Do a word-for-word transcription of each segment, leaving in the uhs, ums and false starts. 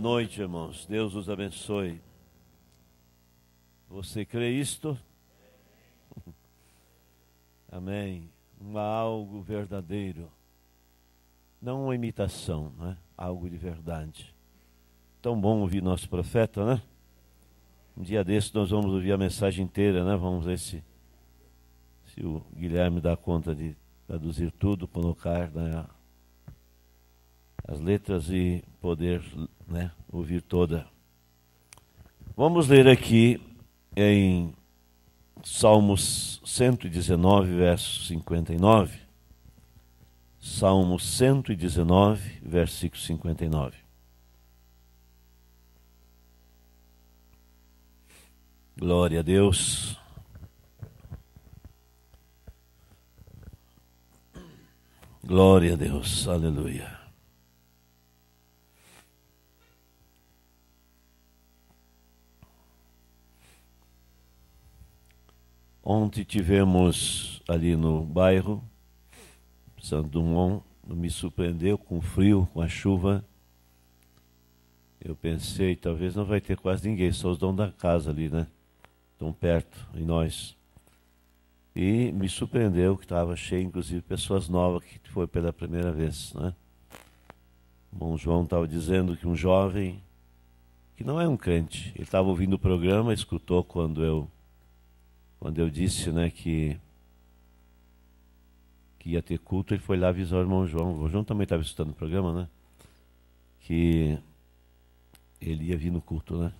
noite, irmãos. Deus os abençoe. Você crê isto? Amém. Um algo verdadeiro. Não uma imitação, né? Algo de verdade. Tão bom ouvir nosso profeta, né? Um dia desse nós vamos ouvir a mensagem inteira, né? Vamos ver se, se o Guilherme dá conta de traduzir tudo, colocar, né, as letras e poder, né, ouvir toda. Vamos ler aqui em Salmos cento e dezenove, verso cinquenta e nove. Salmo cento e dezenove, versículo cinquenta e nove. Glória a Deus. Glória a Deus. Aleluia. Ontem tivemos ali no bairro Santo Dumont, me surpreendeu com o frio, com a chuva. Eu pensei, talvez não vai ter quase ninguém, só os donos da casa ali, né? Tão perto, e nós. E me surpreendeu que estava cheio, inclusive, pessoas novas que foi pela primeira vez, né? O bom João estava dizendo que um jovem, que não é um crente, ele estava ouvindo o programa, escutou quando eu, quando eu disse, né, que, que ia ter culto, ele foi lá avisar o irmão João. O irmão João também estava escutando o programa, né? Que ele ia vir no culto, né?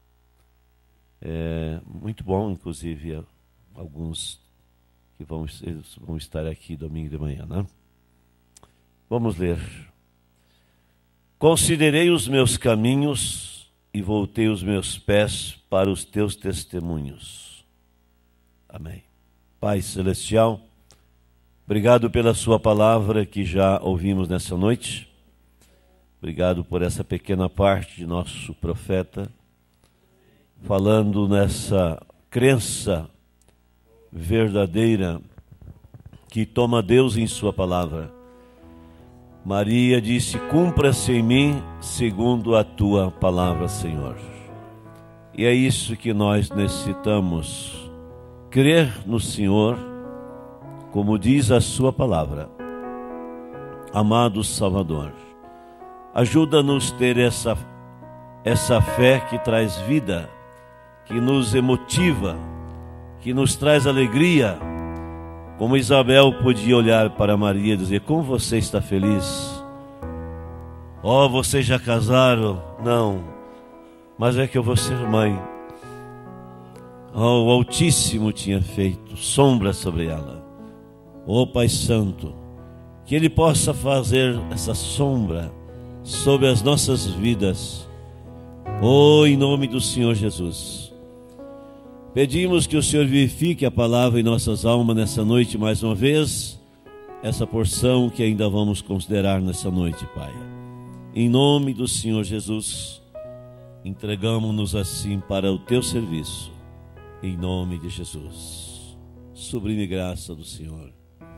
É muito bom, inclusive, alguns que vão, vão estar aqui domingo de manhã, né? Vamos ler. Considerei os meus caminhos e voltei os meus pés para os teus testemunhos. Amém. Pai Celestial, obrigado pela sua palavra que já ouvimos nessa noite. Obrigado por essa pequena parte de nosso profeta, falando nessa crença verdadeira que toma Deus em sua palavra. Maria disse: cumpra-se em mim segundo a tua palavra, Senhor. E é isso que nós necessitamos, crer no Senhor, como diz a sua palavra. Amado Salvador, ajuda-nos a ter essa, essa fé que traz vida, que nos emotiva, que nos traz alegria. Como Isabel podia olhar para Maria e dizer: como você está feliz? Oh, vocês já casaram? Não, mas é que eu vou ser mãe. Oh, o Altíssimo tinha feito sombra sobre ela. Oh, Pai Santo, que Ele possa fazer essa sombra sobre as nossas vidas. Oh, em nome do Senhor Jesus. Pedimos que o Senhor vivifique a palavra em nossas almas nessa noite mais uma vez, essa porção que ainda vamos considerar nessa noite, Pai. Em nome do Senhor Jesus, entregamos-nos assim para o Teu serviço, em nome de Jesus. Sublime graça do Senhor.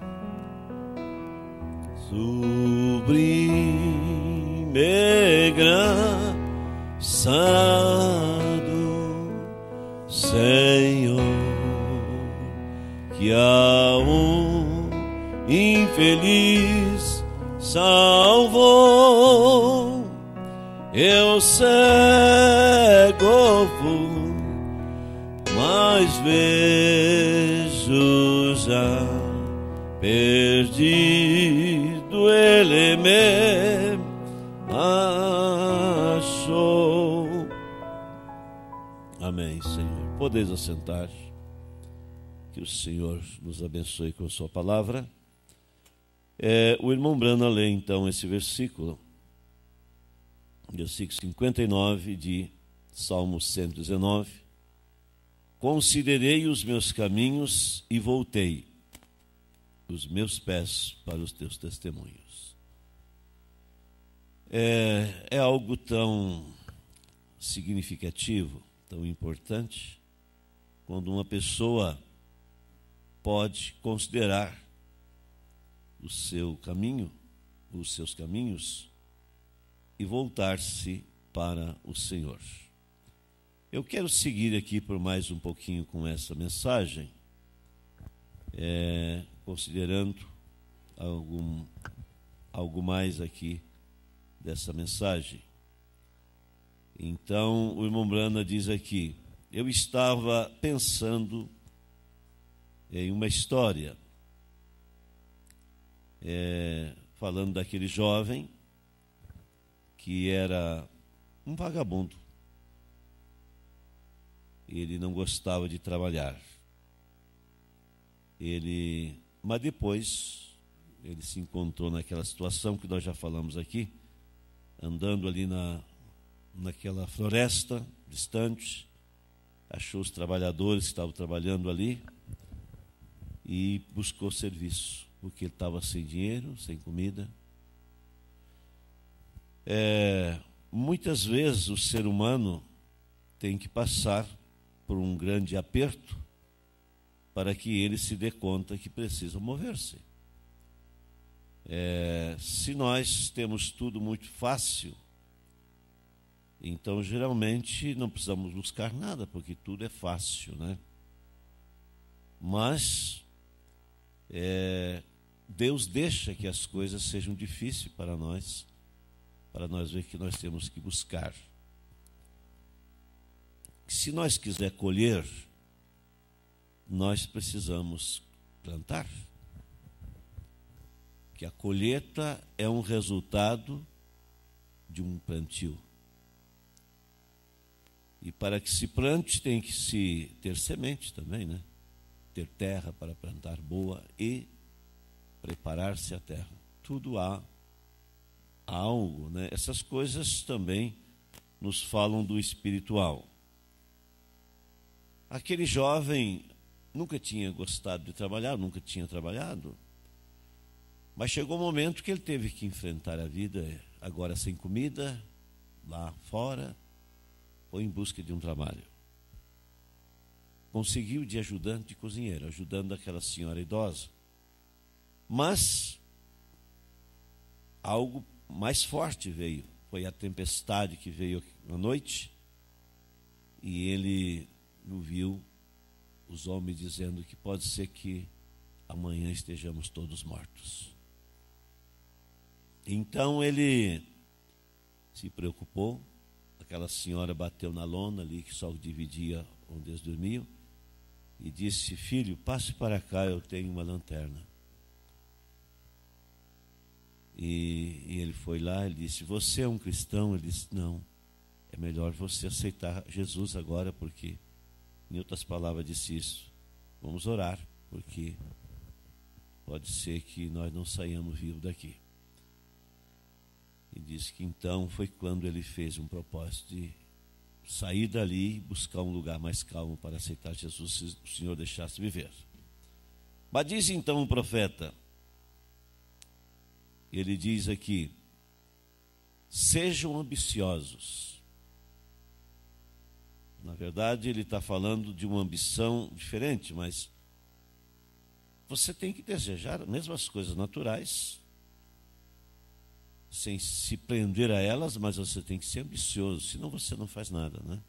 Sublime graça do Senhor, que a um infeliz salvou. Eu cego fui, mas vejo já, perdido ele me achou. Amém, Senhor. Podeis assentar. Que o Senhor nos abençoe com a sua palavra. É, o irmão Brana lê então esse versículo, versículo cinquenta e nove de Salmo cento e dezenove. Considerei os meus caminhos e voltei os meus pés para os teus testemunhos. É, é algo tão significativo, tão importante, quando uma pessoa pode considerar o seu caminho, os seus caminhos, e voltar-se para o Senhor. Eu quero seguir aqui por mais um pouquinho com essa mensagem, é, considerando algum, algo mais aqui dessa mensagem. Então, o irmão Brana diz aqui: eu estava pensando em uma história, é, falando daquele jovem que era um vagabundo. Ele não gostava de trabalhar. Ele, mas depois ele se encontrou naquela situação que nós já falamos aqui, andando ali na, naquela floresta distante, achou os trabalhadores que estavam trabalhando ali e buscou serviço, porque ele estava sem dinheiro, sem comida. É, muitas vezes o ser humano tem que passar por um grande aperto para que ele se dê conta que precisa mover-se. É, se nós temos tudo muito fácil, então geralmente não precisamos buscar nada, porque tudo é fácil, né? Mas é, Deus deixa que as coisas sejam difíceis para nós, para nós ver que nós temos que buscar. Se nós quiser colher, nós precisamos plantar. Que a colheita é um resultado de um plantio. E para que se plante tem que se ter semente também, né? Ter terra para plantar boa e preparar-se a terra. Tudo há algo, né? Essas coisas também nos falam do espiritual. Aquele jovem nunca tinha gostado de trabalhar, nunca tinha trabalhado, mas chegou um momento que ele teve que enfrentar a vida, agora sem comida, lá fora, foi em busca de um trabalho. Conseguiu de ajudante de cozinheiro, ajudando aquela senhora idosa. Mas algo mais forte veio, foi a tempestade que veio à noite, e ele ouviu os homens dizendo que pode ser que amanhã estejamos todos mortos. Então ele se preocupou, aquela senhora bateu na lona ali que só dividia onde eles dormiam e disse: filho, passe para cá, eu tenho uma lanterna. E, e ele foi lá, ele disse: você é um cristão? Ele disse: não, é melhor você aceitar Jesus agora, porque, em outras palavras, disse isso: vamos orar, porque pode ser que nós não saiamos vivos daqui. E disse que então foi quando ele fez um propósito de sair dali e buscar um lugar mais calmo para aceitar Jesus, se o Senhor deixasse viver. Mas diz então o profeta, ele diz aqui: sejam ambiciosos. Na verdade, ele está falando de uma ambição diferente, mas você tem que desejar mesmo as coisas naturais, sem se prender a elas, mas você tem que ser ambicioso, senão você não faz nada, né?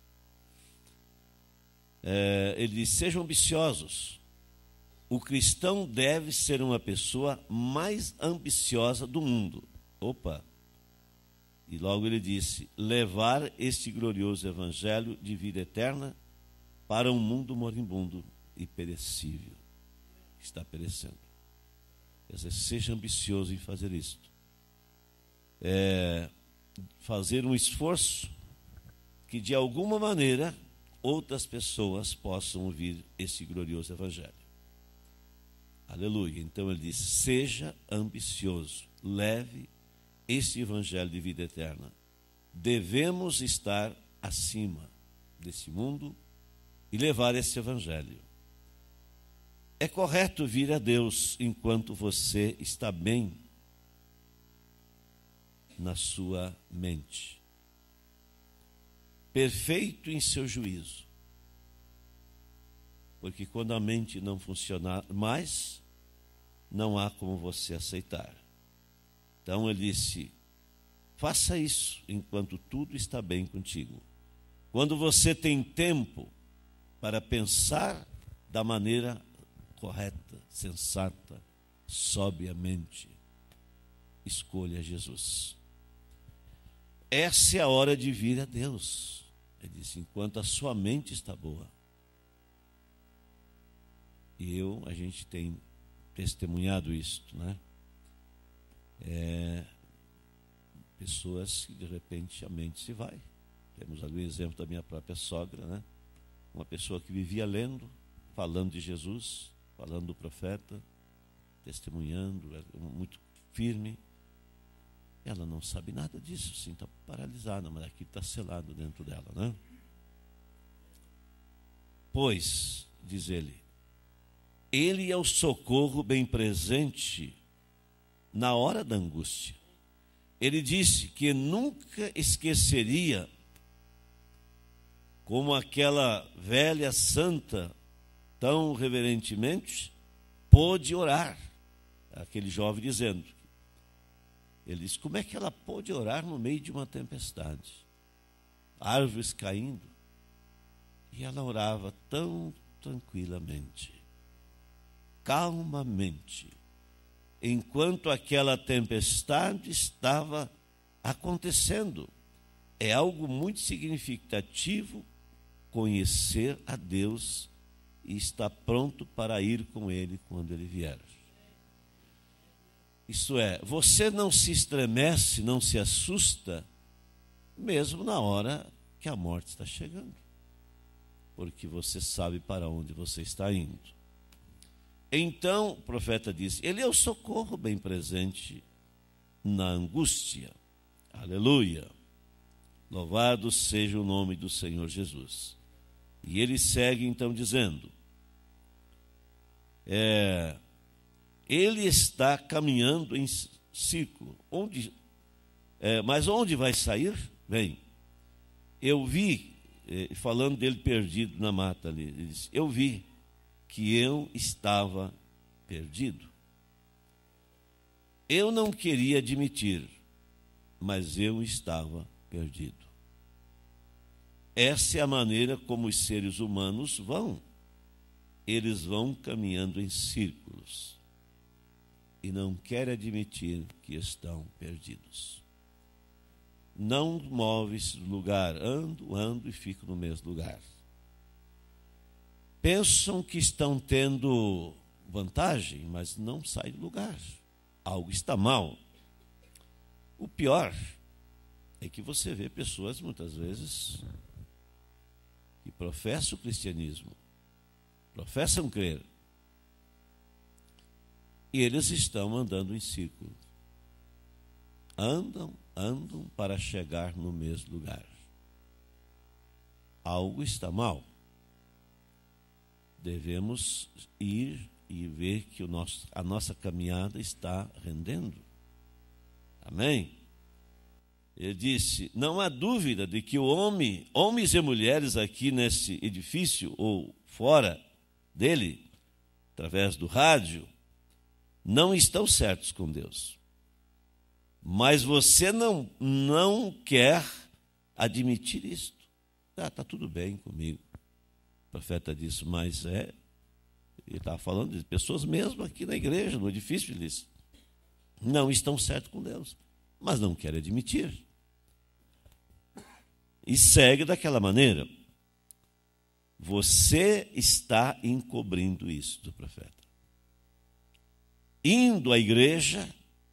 É, ele diz: sejam ambiciosos. O cristão deve ser uma pessoa mais ambiciosa do mundo. Opa! E logo ele disse: levar este glorioso evangelho de vida eterna para um mundo moribundo e perecível, que está perecendo. Quer dizer, seja ambicioso em fazer isto. É, fazer um esforço que de alguma maneira outras pessoas possam ouvir esse glorioso evangelho. Aleluia. Então ele diz: seja ambicioso, leve esse evangelho de vida eterna. Devemos estar acima desse mundo e levar esse evangelho. É correto vir a Deus enquanto você está bem na sua mente, perfeito em seu juízo, porque quando a mente não funcionar mais, não há como você aceitar. Então ele disse: faça isso enquanto tudo está bem contigo. Quando você tem tempo para pensar da maneira correta, sensata, sobriamente, escolha Jesus. Essa é a hora de vir a Deus. Ele disse, enquanto a sua mente está boa. E eu, a gente tem testemunhado isto, né? É, pessoas que de repente a mente se vai. Temos ali o exemplo da minha própria sogra, né? Uma pessoa que vivia lendo, falando de Jesus, falando do profeta, testemunhando, muito firme. Ela não sabe nada disso, sim, está paralisada, mas aqui está selado dentro dela, né? Pois, diz ele, ele é o socorro bem presente na hora da angústia. Ele disse que nunca esqueceria como aquela velha santa, tão reverentemente, pôde orar. Aquele jovem dizendo, ele disse, como é que ela pôde orar no meio de uma tempestade? Árvores caindo. E ela orava tão tranquilamente, calmamente, enquanto aquela tempestade estava acontecendo. É algo muito significativo conhecer a Deus e estar pronto para ir com Ele quando Ele vier. Isso é, você não se estremece, não se assusta, mesmo na hora que a morte está chegando, porque você sabe para onde você está indo. Então, o profeta disse, ele é o socorro bem presente na angústia. Aleluia! Louvado seja o nome do Senhor Jesus. E ele segue então dizendo, é, ele está caminhando em círculo. Onde, é, mas onde vai sair? Bem, eu vi, é, falando dele perdido na mata ali, ele disse, eu vi que eu estava perdido. Eu não queria admitir, mas eu estava perdido. Essa é a maneira como os seres humanos vão. Eles vão caminhando em círculos e não querem admitir que estão perdidos. Não move-se do lugar, ando, ando e fico no mesmo lugar. Pensam que estão tendo vantagem, mas não saem do lugar. Algo está mal. O pior é que você vê pessoas, muitas vezes, que professam o cristianismo, professam crer, e eles estão andando em círculo. Andam, andam para chegar no mesmo lugar. Algo está mal. Devemos ir e ver que o nosso, a nossa caminhada está rendendo. Amém? Ele disse, não há dúvida de que o homem, homens e mulheres aqui nesse edifício ou fora dele, através do rádio, não estão certos com Deus. Mas você não, não quer admitir isto. Ah, está tudo bem comigo. O profeta disse, mas é, ele estava falando de pessoas mesmo aqui na igreja, no edifício, ele disse, não estão certos com Deus, mas não querem admitir. E segue daquela maneira. Você está encobrindo isso do profeta. Indo à igreja,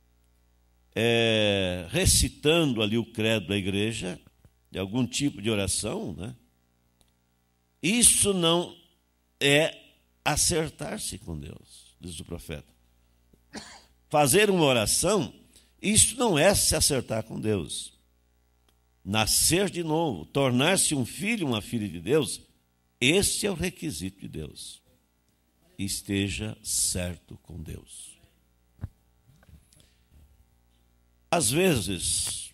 é, recitando ali o credo da igreja, de algum tipo de oração, né? Isso não é acertar-se com Deus, diz o profeta. Fazer uma oração, isso não é se acertar com Deus. Nascer de novo, tornar-se um filho, uma filha de Deus, esse é o requisito de Deus. Esteja certo com Deus. Às vezes,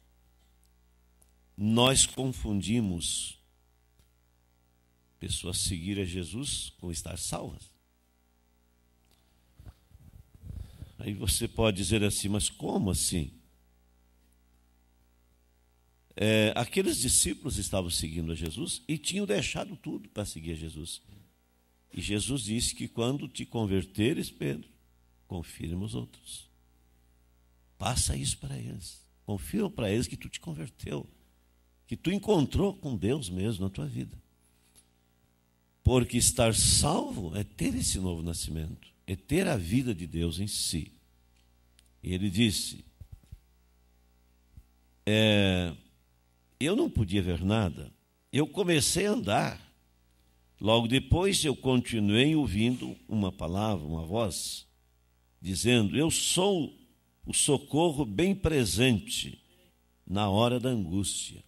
nós confundimos pessoas seguir a Jesus com estar salvas. Aí você pode dizer assim, mas como assim? é, aqueles discípulos estavam seguindo a Jesus e tinham deixado tudo para seguir a Jesus. E Jesus disse que quando te converteres, Pedro, confirma os outros. Passa isso para eles. Confirma para eles que tu te converteu, que tu encontrou com Deus mesmo na tua vida. Porque estar salvo é ter esse novo nascimento, é ter a vida de Deus em si. E ele disse, é, eu não podia ver nada, eu comecei a andar. Logo depois eu continuei ouvindo uma palavra, uma voz, dizendo, eu sou o socorro bem presente na hora da angústia.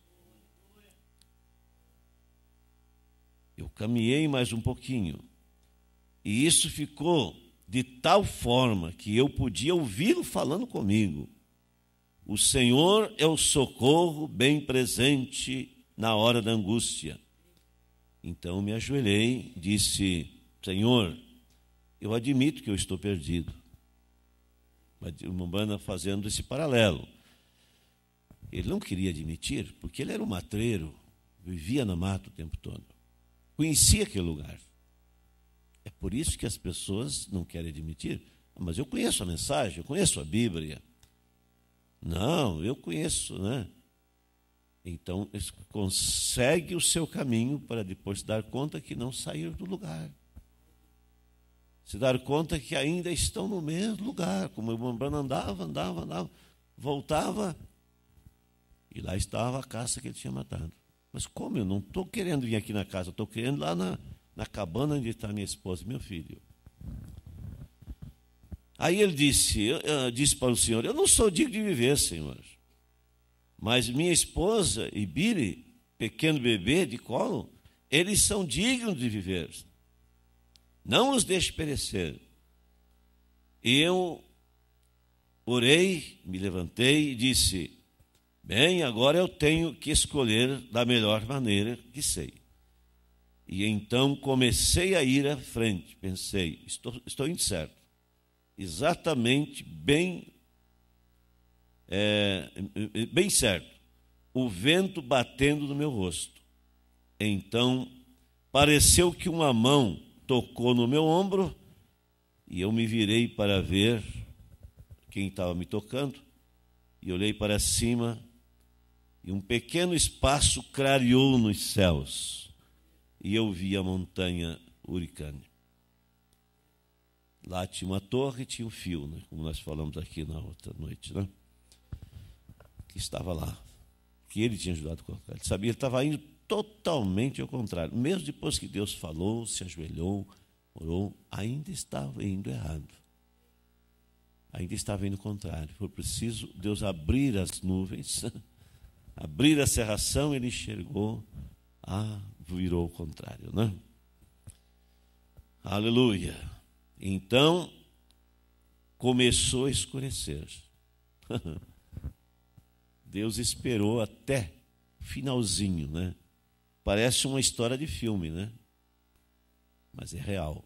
Eu caminhei mais um pouquinho, e isso ficou de tal forma que eu podia ouvi-lo falando comigo. O Senhor é o socorro bem presente na hora da angústia. Então me ajoelhei, disse, Senhor, eu admito que eu estou perdido. O Umbanda fazendo esse paralelo. Ele não queria admitir, porque ele era um matreiro, vivia na mata o tempo todo. Conhecia aquele lugar. É por isso que as pessoas não querem admitir. Mas eu conheço a mensagem, eu conheço a Bíblia. Não, eu conheço, né? Então, consegue o seu caminho para depois se dar conta que não saíram do lugar. Se dar conta que ainda estão no mesmo lugar, como o Umbanda andava, andava, andava, voltava, e lá estava a caça que ele tinha matado. Mas como eu não estou querendo vir aqui na casa, estou querendo ir lá na, na cabana onde está minha esposa e meu filho. Aí ele disse, eu, eu, disse para o Senhor, eu não sou digno de viver, Senhor. Mas minha esposa e Billy, pequeno bebê de colo, eles são dignos de viver. Não os deixe perecer. E eu orei, me levantei e disse, bem, agora eu tenho que escolher da melhor maneira que sei. E então comecei a ir à frente, pensei, estou, estou indo certo. Exatamente, bem, é, bem certo. O vento batendo no meu rosto. Então, pareceu que uma mão tocou no meu ombro e eu me virei para ver quem estava me tocando e olhei para cima e um pequeno espaço clareou nos céus e eu vi a montanha Huricane. Lá tinha uma torre e tinha um fio, né? Como nós falamos aqui na outra noite, né? Que estava lá, que ele tinha ajudado a colocar. Ele sabia, ele estava indo totalmente ao contrário. Mesmo depois que Deus falou, se ajoelhou, orou, ainda estava indo errado. Ainda estava indo ao contrário. Foi preciso Deus abrir as nuvens, abrir a cerração, ele enxergou, ah, virou ao contrário, né? Aleluia. Então, começou a escurecer. Deus esperou até o finalzinho, né? Parece uma história de filme, né? Mas é real.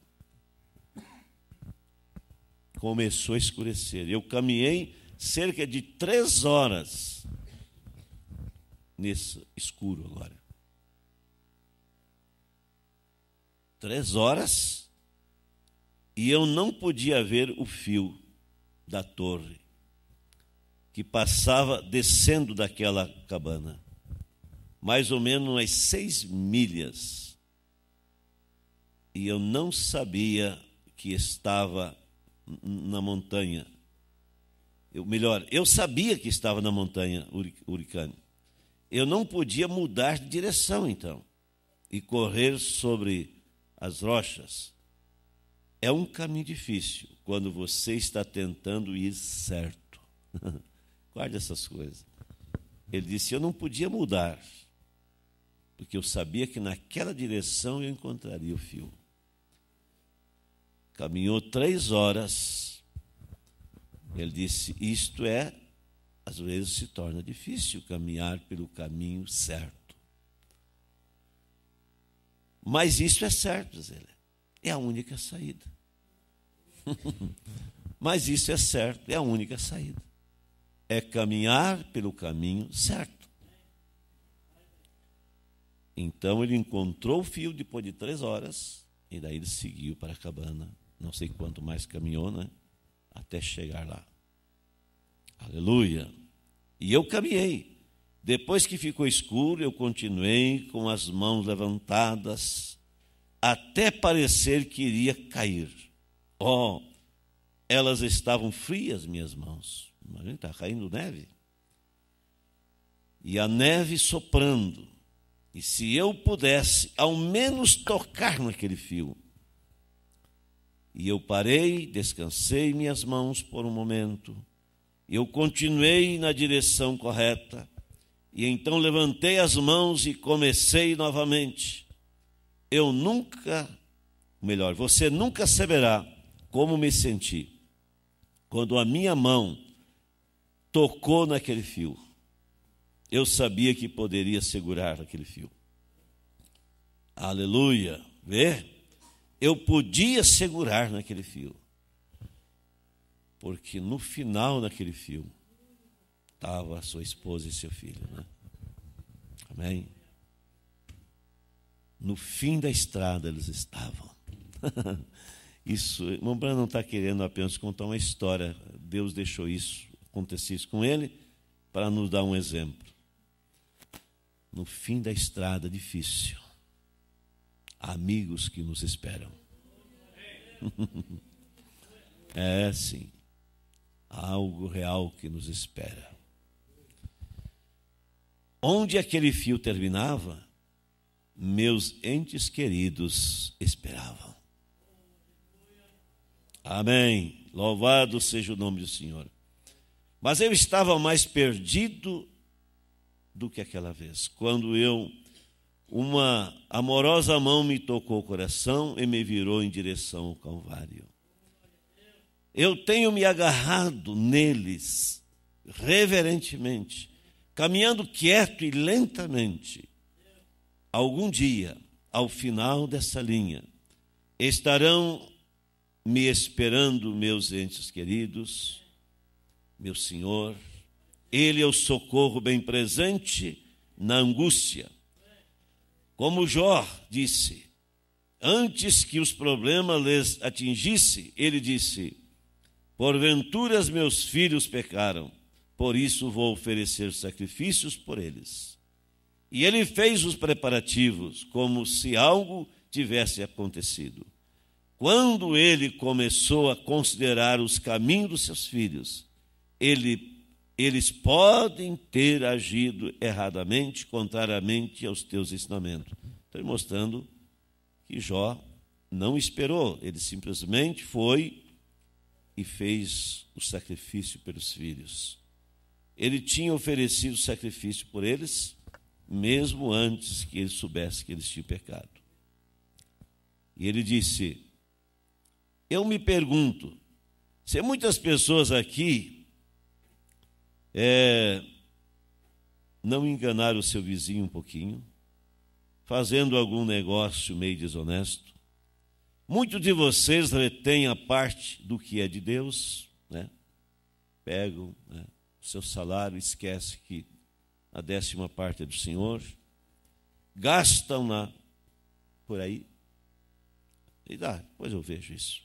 Começou a escurecer. Eu caminhei cerca de três horas nesse escuro agora. Três horas e eu não podia ver o fio da torre que passava descendo daquela cabana. Mais ou menos umas seis milhas. E eu não sabia que estava na montanha. Eu, melhor, eu sabia que estava na montanha Huricane. Eu não podia mudar de direção, então, e correr sobre as rochas. É um caminho difícil quando você está tentando ir certo. Guarde essas coisas. Ele disse, eu não podia mudar, porque eu sabia que naquela direção eu encontraria o fio. Caminhou três horas. Ele disse, isto é, às vezes se torna difícil caminhar pelo caminho certo. Mas isso é certo, Zé. É a única saída. Mas isso é certo, é a única saída. É caminhar pelo caminho certo. Então ele encontrou o fio depois de três horas, e daí ele seguiu para a cabana. Não sei quanto mais caminhou, né? Até chegar lá. Aleluia! E eu caminhei. Depois que ficou escuro, eu continuei com as mãos levantadas, até parecer que iria cair. Oh, elas estavam frias, minhas mãos. Imagina, está caindo neve. E a neve soprando. E se eu pudesse, ao menos, tocar naquele fio. E eu parei, descansei minhas mãos por um momento. Eu continuei na direção correta. E então levantei as mãos e comecei novamente. Eu nunca, melhor, você nunca saberá como me senti quando a minha mão tocou naquele fio. Eu sabia que poderia segurar aquele fio. Aleluia! Vê? Eu podia segurar naquele fio. Porque no final daquele fio estava a sua esposa e seu filho, né? Amém? No fim da estrada eles estavam. Isso, o irmão Branham não está querendo apenas contar uma história. Deus deixou isso, acontecer isso com ele, para nos dar um exemplo. No fim da estrada difícil, há amigos que nos esperam. É, sim. Há algo real que nos espera. Onde aquele fio terminava, meus entes queridos esperavam. Amém. Louvado seja o nome do Senhor. Mas eu estava mais perdido do que aquela vez, quando eu, uma amorosa mão me tocou o coração e me virou em direção ao Calvário. Eu tenho me agarrado neles, reverentemente, caminhando quieto e lentamente. Algum dia, ao final dessa linha, estarão me esperando meus entes queridos, meu Senhor. Ele é o socorro bem presente na angústia. Como Jó disse, antes que os problemas lhes atingissem, ele disse: porventura meus filhos pecaram, por isso vou oferecer sacrifícios por eles. E ele fez os preparativos, como se algo tivesse acontecido. Quando ele começou a considerar os caminhos dos seus filhos, ele, eles podem ter agido erradamente, contrariamente aos teus ensinamentos. Estou mostrando que Jó não esperou, ele simplesmente foi e fez o sacrifício pelos filhos. Ele tinha oferecido sacrifício por eles, mesmo antes que ele soubesse que eles tinham pecado. E ele disse: eu me pergunto, se muitas pessoas aqui é, não enganaram o seu vizinho um pouquinho, fazendo algum negócio meio desonesto, muitos de vocês retêm a parte do que é de Deus, né? Pegam, né, o seu salário, esquece que a décima parte é do Senhor, gastam-na por aí, e dá, depois eu vejo isso.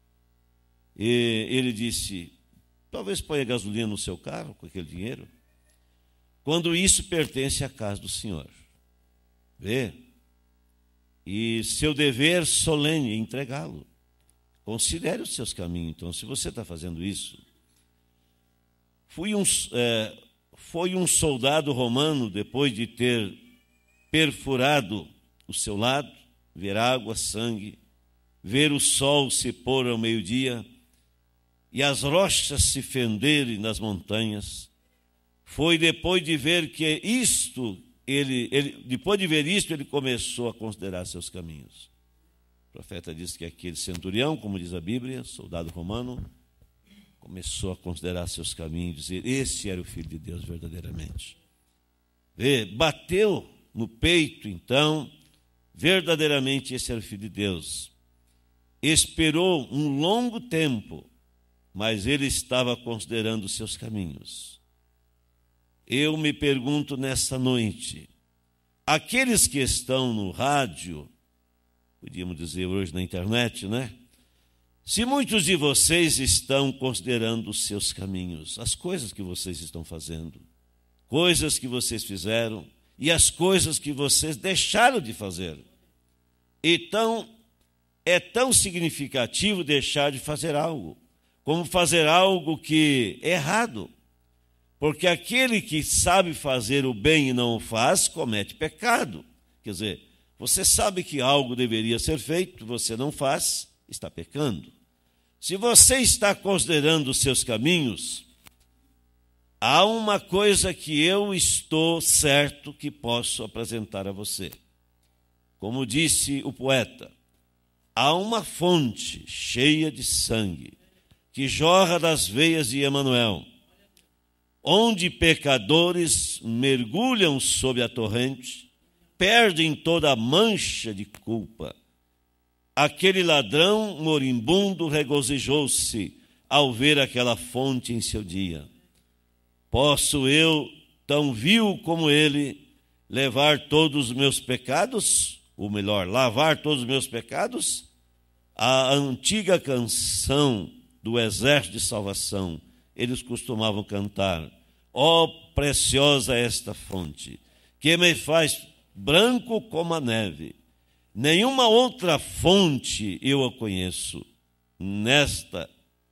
E ele disse: talvez ponha gasolina no seu carro com aquele dinheiro, quando isso pertence à casa do Senhor. Vê? E seu dever solene é entregá-lo. Considere os seus caminhos. Então, se você está fazendo isso, fui um, é, foi um soldado romano, depois de ter perfurado o seu lado, ver água, sangue, ver o sol se pôr ao meio-dia e as rochas se fenderem nas montanhas, foi depois de ver que isto, ele, ele, depois de ver isto, ele começou a considerar seus caminhos. O profeta diz que aquele centurião, como diz a Bíblia, soldado romano, começou a considerar seus caminhos e dizer: esse era o Filho de Deus verdadeiramente. Vê, bateu no peito, então, verdadeiramente esse era o Filho de Deus. Esperou um longo tempo, mas ele estava considerando os seus caminhos. Eu me pergunto nessa noite, aqueles que estão no rádio, podíamos dizer hoje na internet, né? Se muitos de vocês estão considerando os seus caminhos, as coisas que vocês estão fazendo, coisas que vocês fizeram e as coisas que vocês deixaram de fazer. Então, é tão significativo deixar de fazer algo, como fazer algo que é errado. Porque aquele que sabe fazer o bem e não o faz, comete pecado. Quer dizer, você sabe que algo deveria ser feito, você não faz, está pecando. Se você está considerando os seus caminhos, há uma coisa que eu estou certo que posso apresentar a você. Como disse o poeta, há uma fonte cheia de sangue que jorra das veias de Emanuel, onde pecadores mergulham sob a torrente, perdem toda a mancha de culpa. Aquele ladrão moribundo regozijou-se ao ver aquela fonte em seu dia. Posso eu, tão vil como ele, levar todos os meus pecados, ou melhor, lavar todos os meus pecados? A antiga canção do Exército de Salvação, eles costumavam cantar: ó preciosa esta fonte, que me faz branco como a neve. Nenhuma outra fonte eu a conheço, nesta,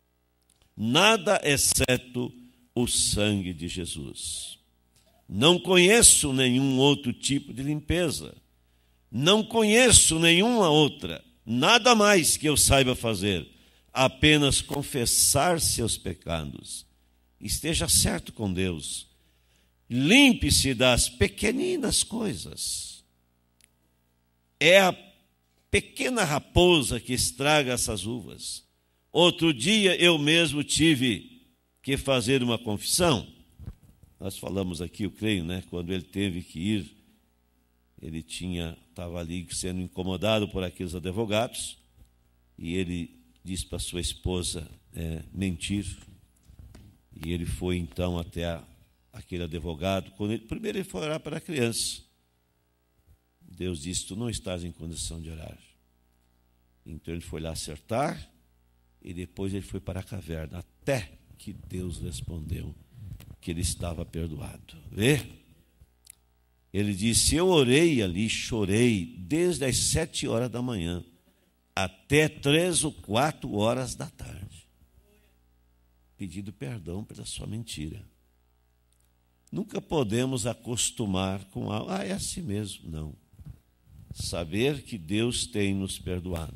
nada exceto o sangue de Jesus. Não conheço nenhum outro tipo de limpeza, não conheço nenhuma outra, nada mais que eu saiba fazer, apenas confessar seus pecados. Esteja certo com Deus, limpe-se das pequeninas coisas. É a pequena raposa que estraga essas uvas. Outro dia eu mesmo tive que fazer uma confissão. Nós falamos aqui, eu creio, né? Quando ele teve que ir, ele tinha, estava ali sendo incomodado por aqueles advogados, e ele disse para sua esposa é, mentir. E ele foi então até a, aquele advogado. Quando ele, primeiro ele foi orar para a criança. Deus disse: tu não estás em condição de orar. Então ele foi lá acertar, e depois ele foi para a caverna, até que Deus respondeu que ele estava perdoado. Vê? Ele disse: eu orei ali, chorei, desde as sete horas da manhã até três ou quatro horas da tarde, pedindo perdão pela sua mentira. Nunca podemos acostumar com algo, ah, é assim mesmo. Não. Saber que Deus tem nos perdoado.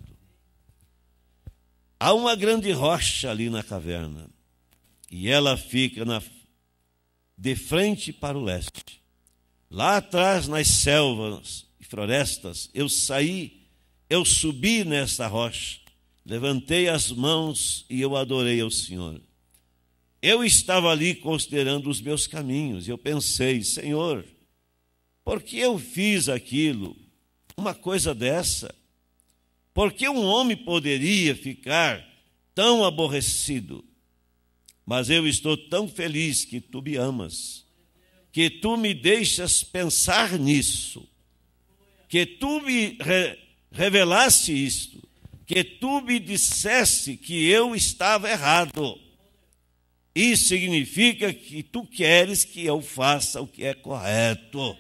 Há uma grande rocha ali na caverna, e ela fica na, de frente para o leste. Lá atrás, nas selvas e florestas, eu saí, eu subi nessa rocha, levantei as mãos e eu adorei ao Senhor. Eu estava ali considerando os meus caminhos, e eu pensei: Senhor, por que eu fiz aquilo? Uma coisa dessa? Por que um homem poderia ficar tão aborrecido? Mas eu estou tão feliz que tu me amas, que tu me deixas pensar nisso, que tu me re revelaste isto, que tu me disseste que eu estava errado. Isso significa que tu queres que eu faça o que é correto.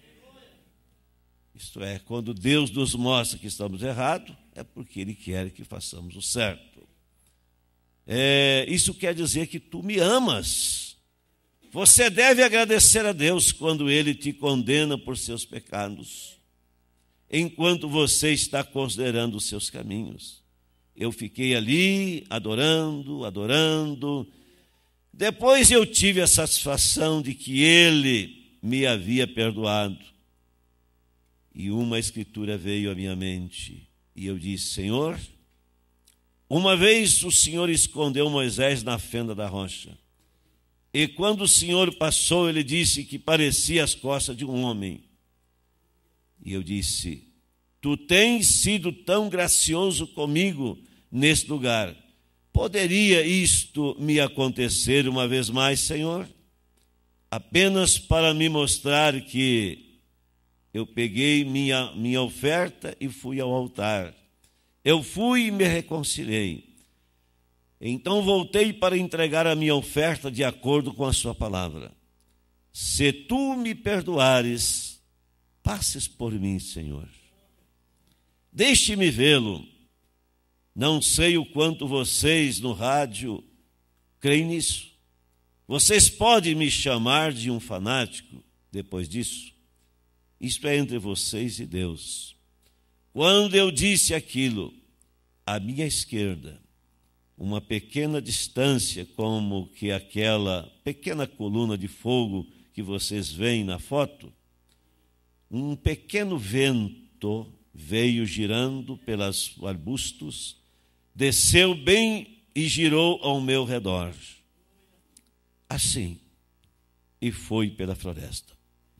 Isto é, quando Deus nos mostra que estamos errados, é porque Ele quer que façamos o certo. É, isso quer dizer que tu me amas. Você deve agradecer a Deus quando Ele te condena por seus pecados, enquanto você está considerando os seus caminhos. Eu fiquei ali adorando, adorando. Depois eu tive a satisfação de que Ele me havia perdoado. E uma escritura veio à minha mente, e eu disse: Senhor, uma vez o Senhor escondeu Moisés na fenda da rocha, e quando o Senhor passou, ele disse que parecia as costas de um homem. E eu disse: tu tens sido tão gracioso comigo nesse lugar, poderia isto me acontecer uma vez mais, Senhor? Apenas para me mostrar que eu peguei minha, minha oferta e fui ao altar. Eu fui e me reconciliei. Então voltei para entregar a minha oferta de acordo com a sua palavra. Se tu me perdoares, passes por mim, Senhor. Deixe-me vê-lo. Não sei o quanto vocês no rádio creem nisso. Vocês podem me chamar de um fanático depois disso. Isto é entre vocês e Deus. Quando eu disse aquilo, à minha esquerda, uma pequena distância, como que aquela pequena coluna de fogo que vocês veem na foto, um pequeno vento veio girando pelos arbustos, desceu bem e girou ao meu redor. Assim, e foi pela floresta.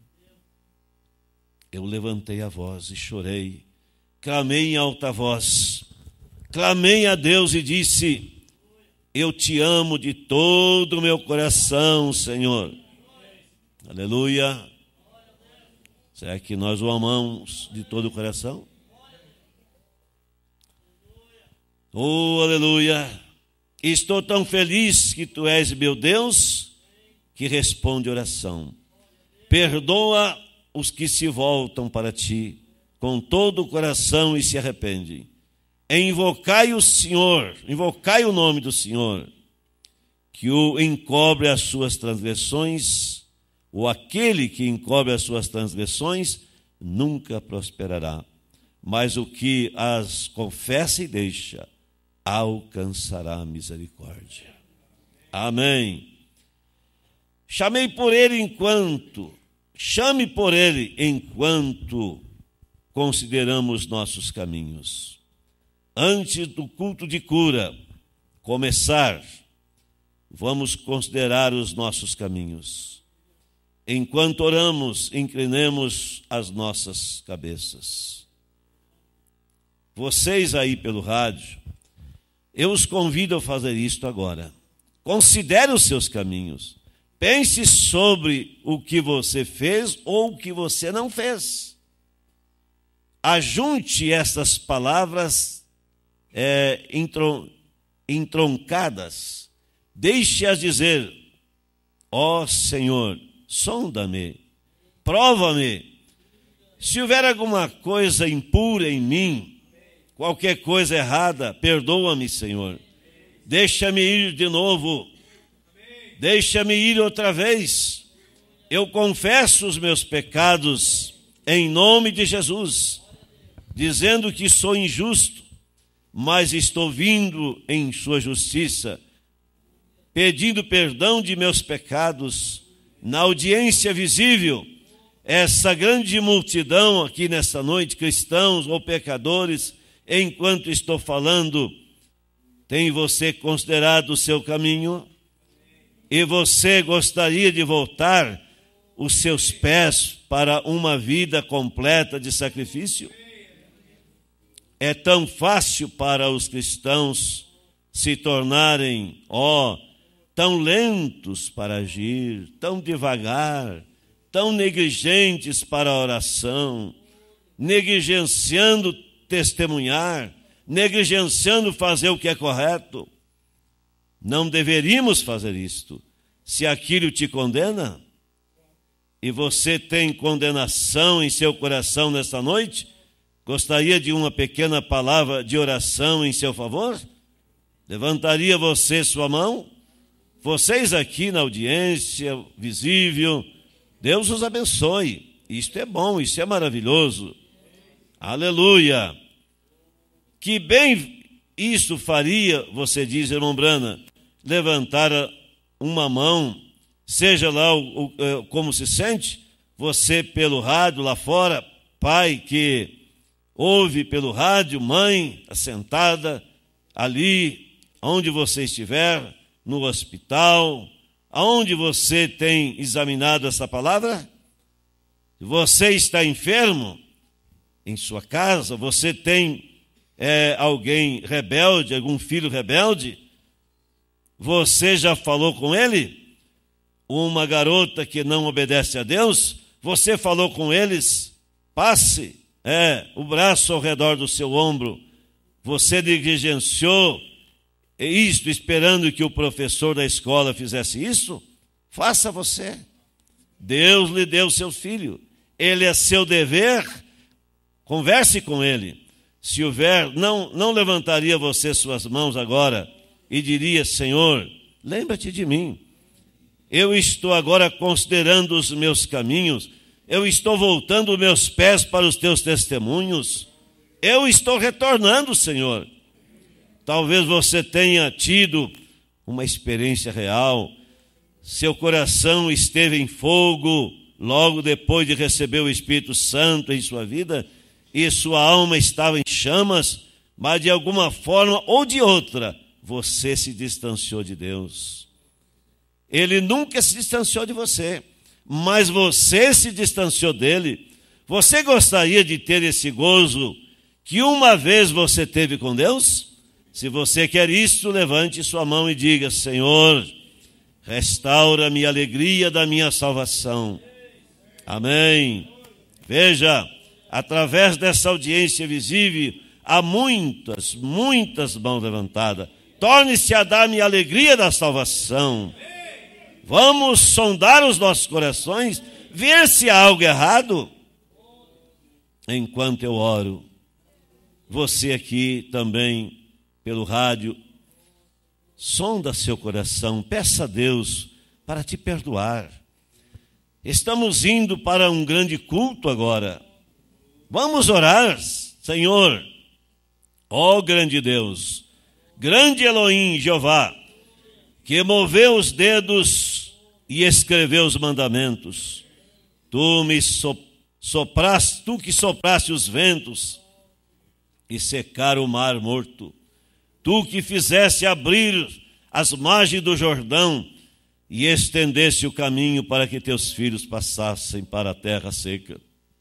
Eu levantei a voz e chorei, clamei em alta voz, clamei a Deus e disse: eu te amo de todo o meu coração, Senhor. Aleluia. Será que nós o amamos de todo o coração? Oh, aleluia. Estou tão feliz que tu és meu Deus, que responde oração. Perdoa os que se voltam para ti com todo o coração e se arrependem. Invocai o Senhor, invocai o nome do Senhor, que o encobre as suas transgressões, ou aquele que encobre as suas transgressões nunca prosperará, mas o que as confessa e deixa alcançará misericórdia. Amém. Chamei por ele enquanto, chame por ele enquanto consideramos nossos caminhos. Antes do culto de cura começar, vamos considerar os nossos caminhos. Enquanto oramos, inclinemos as nossas cabeças. Vocês aí pelo rádio, eu os convido a fazer isto agora. Considere os seus caminhos. Pense sobre o que você fez ou o que você não fez. Ajunte estas palavras é, entron, entroncadas. Deixe-as dizer: ó Senhor, sonda-me, prova-me. Se houver alguma coisa impura em mim, qualquer coisa errada, perdoa-me, Senhor. Deixa-me ir de novo. Deixa-me ir outra vez. Eu confesso os meus pecados em nome de Jesus, dizendo que sou injusto, mas estou vindo em sua justiça, pedindo perdão de meus pecados na audiência visível. Essa grande multidão aqui nessa noite, cristãos ou pecadores, enquanto estou falando, tem você considerado o seu caminho? E você gostaria de voltar os seus pés para uma vida completa de sacrifício? É tão fácil para os cristãos se tornarem, ó, tão lentos para agir, tão devagar, tão negligentes para a oração, negligenciando testemunhar, negligenciando fazer o que é correto. Não deveríamos fazer isto. Se aquilo te condena, e você tem condenação em seu coração nesta noite, gostaria de uma pequena palavra de oração em seu favor? Levantaria você sua mão? Vocês aqui na audiência visível, Deus os abençoe. Isto é bom, isso é maravilhoso. Aleluia. Que bem isso faria, você diz, irmão Brana, levantar uma mão, seja lá o, o, como se sente, você pelo rádio lá fora, pai que ouve pelo rádio, mãe assentada ali, onde você estiver, no hospital, aonde você tem examinado essa palavra. Você está enfermo em sua casa, você tem é, alguém rebelde, algum filho rebelde, você já falou com ele? Uma garota que não obedece a Deus, você falou com eles? passe é, o braço ao redor do seu ombro. Você negligenciou isto esperando que o professor da escola fizesse isso? Faça você. Deus lhe deu seu filho. Ele é seu dever. Converse com ele. Se houver, não, não levantaria você suas mãos agora e diria: Senhor, lembra-te de mim. Eu estou agora considerando os meus caminhos. Eu estou voltando meus pés para os teus testemunhos. Eu estou retornando, Senhor. Talvez você tenha tido uma experiência real. Seu coração esteve em fogo logo depois de receber o Espírito Santo em sua vida, e sua alma estava em chamas, mas de alguma forma ou de outra, você se distanciou de Deus. Ele nunca se distanciou de você, mas você se distanciou dele. Você gostaria de ter esse gozo que uma vez você teve com Deus? Se você quer isso, levante sua mão e diga: Senhor, restaura-me a alegria da minha salvação. Amém. Veja, através dessa audiência visível, há muitas, muitas mãos levantadas. Torne-se a dar-me a alegria da salvação. Vamos sondar os nossos corações, ver se há algo errado. Enquanto eu oro, você aqui também, pelo rádio, sonda seu coração, peça a Deus para te perdoar. Estamos indo para um grande culto agora. Vamos orar. Senhor, ó grande Deus, grande Elohim, Jeová, que moveu os dedos e escreveu os mandamentos. Tu me sopraste, tu que sopraste os ventos e secar o mar morto. Tu que fizeste abrir as margens do Jordão e estendeste o caminho para que teus filhos passassem para a terra seca.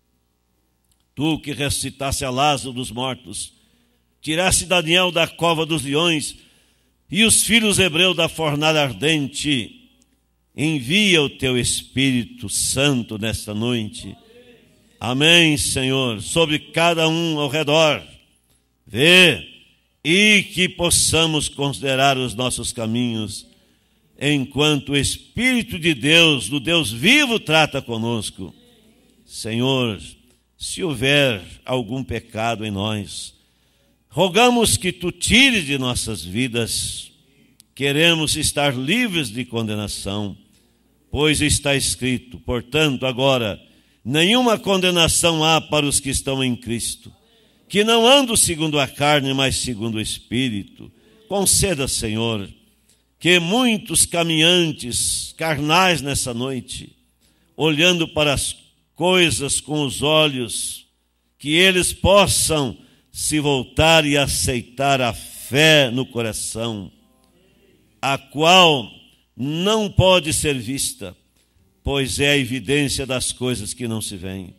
Tu que ressuscitaste a Lázaro dos mortos, tiraste Daniel da cova dos leões e os filhos hebreus da fornalha ardente. Envia o teu Espírito Santo nesta noite. Amém, Senhor, sobre cada um ao redor. Vê, e que possamos considerar os nossos caminhos, enquanto o Espírito de Deus, do Deus vivo, trata conosco. Senhor, se houver algum pecado em nós, rogamos que Tu tires de nossas vidas. Queremos estar livres de condenação, pois está escrito: portanto, agora, nenhuma condenação há para os que estão em Cristo, que não andam segundo a carne, mas segundo o Espírito. Conceda, Senhor, que muitos caminhantes carnais nessa noite, olhando para as coisas com os olhos, que eles possam se voltar e aceitar a fé no coração, a qual não pode ser vista, pois é a evidência das coisas que não se veem.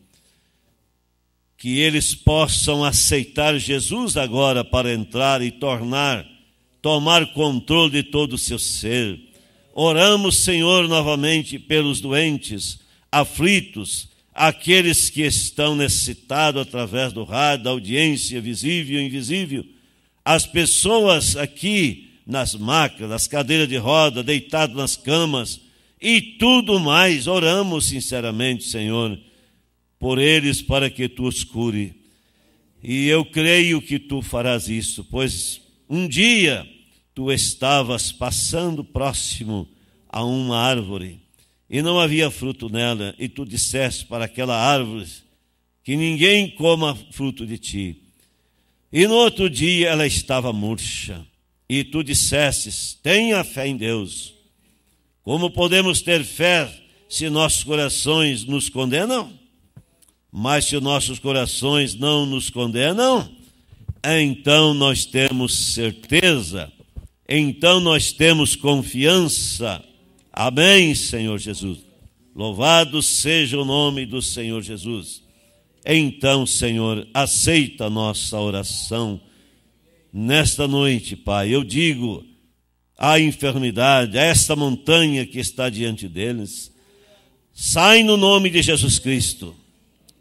Que eles possam aceitar Jesus agora para entrar e tornar, tomar controle de todo o seu ser. Oramos, Senhor, novamente pelos doentes, aflitos, aqueles que estão necessitados através do rádio, da audiência visível e invisível, as pessoas aqui nas macas, nas cadeiras de roda, deitados nas camas e tudo mais. Oramos sinceramente, Senhor, por eles, para que Tu os cure. E eu creio que Tu farás isso, pois um dia Tu estavas passando próximo a uma árvore e não havia fruto nela, e Tu disseste para aquela árvore que ninguém coma fruto de Ti. E no outro dia ela estava murcha, e Tu dissestes: tenha fé em Deus. Como podemos ter fé se nossos corações nos condenam? Mas se nossos corações não nos condenam, então nós temos certeza, então nós temos confiança. Amém, Senhor Jesus. Louvado seja o nome do Senhor Jesus. Então, Senhor, aceita a nossa oração nesta noite, Pai. Eu digo à enfermidade, a esta montanha que está diante deles, sai no nome de Jesus Cristo.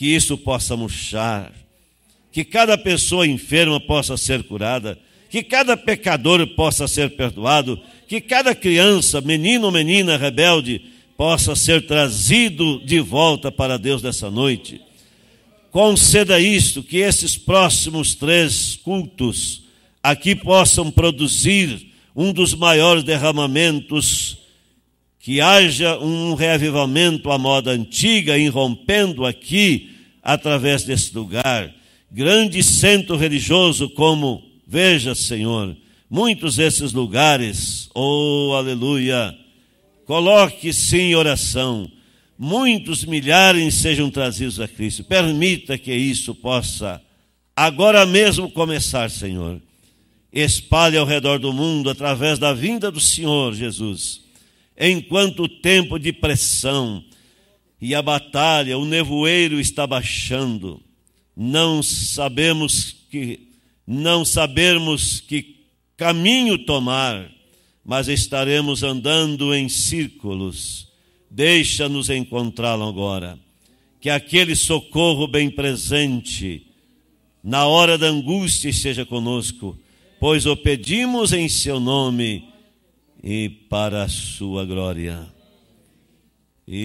que isso possa murchar, que cada pessoa enferma possa ser curada, que cada pecador possa ser perdoado, que cada criança, menino ou menina rebelde, possa ser trazido de volta para Deus nessa noite. Conceda isto, que esses próximos três cultos aqui possam produzir um dos maiores derramamentos, que haja um reavivamento à moda antiga, irrompendo aqui, através desse lugar. Grande centro religioso como, veja, Senhor, muitos desses lugares, oh, aleluia, coloque-se em oração, muitos milhares sejam trazidos a Cristo. Permita que isso possa agora mesmo começar, Senhor. Espalhe ao redor do mundo através da vinda do Senhor Jesus. Enquanto o tempo de pressão e a batalha, o nevoeiro está baixando, não sabemos que não sabermos que caminho tomar, mas estaremos andando em círculos. Deixa-nos encontrá-lo agora. Que aquele socorro bem presente na hora da angústia esteja conosco, pois o pedimos em seu nome e para a sua glória. Eu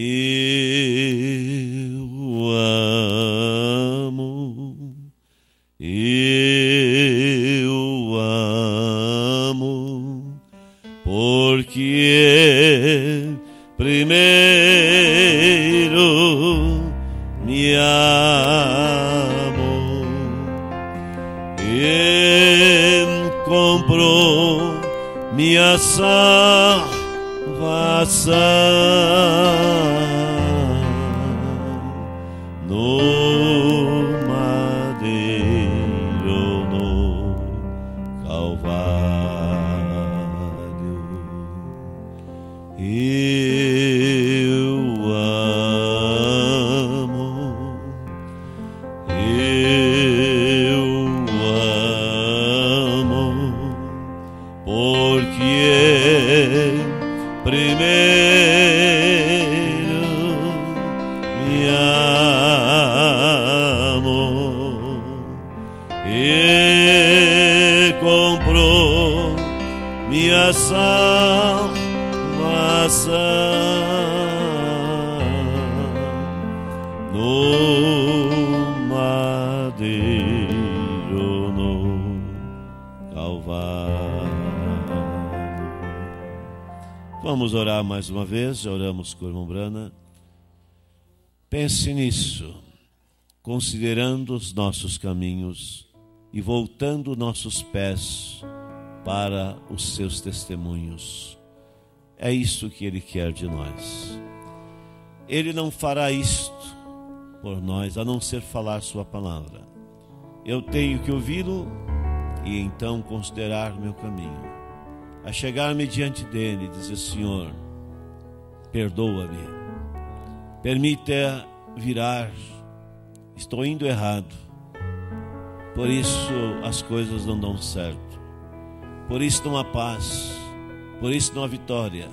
amo, eu amo, porque primeiro me amou e comprou minha salvação no madeiro, no Calvário. Eu amo, eu amo, porque primeiro me amou e comprou minha salvação no madeiro, no Calvário. Vamos orar mais uma vez. Já oramos com o irmão Brana. Pense nisso, considerando os nossos caminhos e voltando nossos pés para os seus testemunhos. É isso que Ele quer de nós. Ele não fará isto por nós, a não ser falar sua palavra. Eu tenho que ouvi-lo e então considerar meu caminho. A chegar-me diante dele e dizer: Senhor, perdoa-me, permita virar, estou indo errado, por isso as coisas não dão certo, por isso não há paz, por isso não há vitória.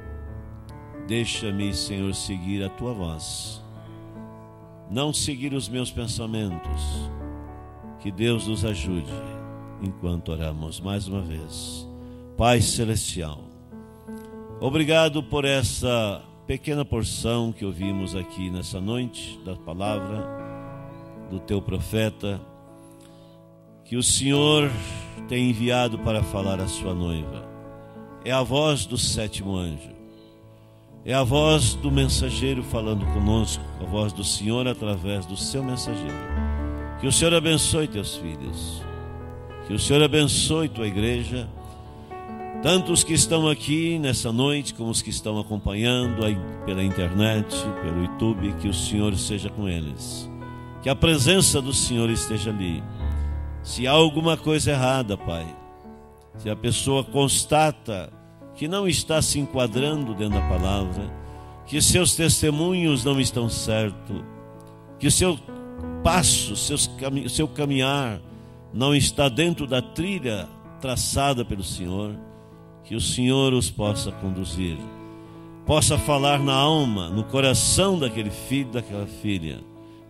Deixa-me, Senhor, seguir a tua voz, não seguir os meus pensamentos. Que Deus nos ajude enquanto oramos mais uma vez. Pai Celestial, obrigado por essa pequena porção que ouvimos aqui nessa noite, da palavra do teu profeta, que o Senhor tem enviado para falar à sua noiva. É a voz do sétimo anjo, é a voz do mensageiro falando conosco, a voz do Senhor através do seu mensageiro. Que o Senhor abençoe teus filhos, que o Senhor abençoe tua igreja, tanto os que estão aqui nessa noite, como os que estão acompanhando aí pela internet, pelo YouTube. Que o Senhor esteja com eles, que a presença do Senhor esteja ali. Se há alguma coisa errada, Pai, se a pessoa constata que não está se enquadrando dentro da palavra, que seus testemunhos não estão certos, que o seu passo, seus cami- seu caminhar não está dentro da trilha traçada pelo Senhor, que o Senhor os possa conduzir, possa falar na alma, no coração daquele filho, daquela filha,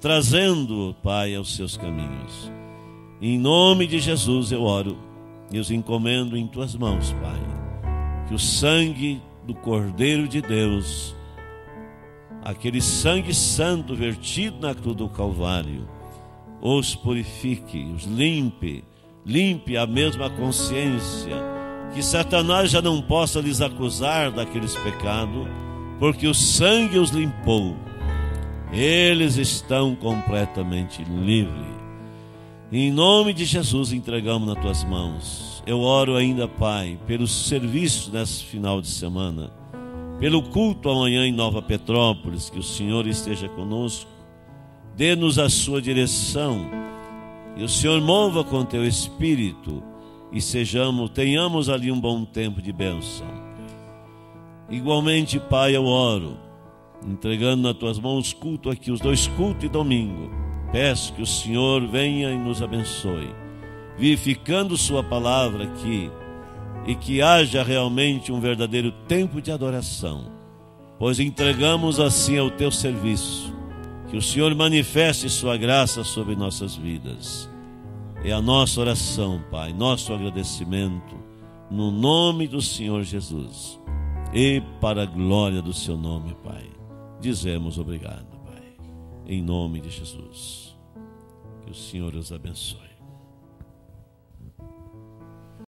trazendo, Pai, aos seus caminhos. Em nome de Jesus eu oro e os encomendo em tuas mãos, Pai. Que o sangue do Cordeiro de Deus, aquele sangue santo vertido na cruz do Calvário, os purifique, os limpe, limpe a mesma consciência, que Satanás já não possa lhes acusar daqueles pecados, porque o sangue os limpou. Eles estão completamente livres. Em nome de Jesus entregamos nas tuas mãos. Eu oro ainda, Pai, pelo serviço nesse final de semana, pelo culto amanhã em Nova Petrópolis, que o Senhor esteja conosco, dê-nos a sua direção, e o Senhor mova com teu Espírito, e sejamos, tenhamos ali um bom tempo de bênção. Igualmente, Pai, eu oro, entregando nas tuas mãos culto aqui, os dois cultos e domingo. Peço que o Senhor venha e nos abençoe, vivificando sua palavra aqui, e que haja realmente um verdadeiro tempo de adoração, pois entregamos assim ao teu serviço. Que o Senhor manifeste sua graça sobre nossas vidas. É a nossa oração, Pai, nosso agradecimento, no nome do Senhor Jesus, e para a glória do seu nome, Pai. Dizemos obrigado, Pai, em nome de Jesus. Que o Senhor os abençoe.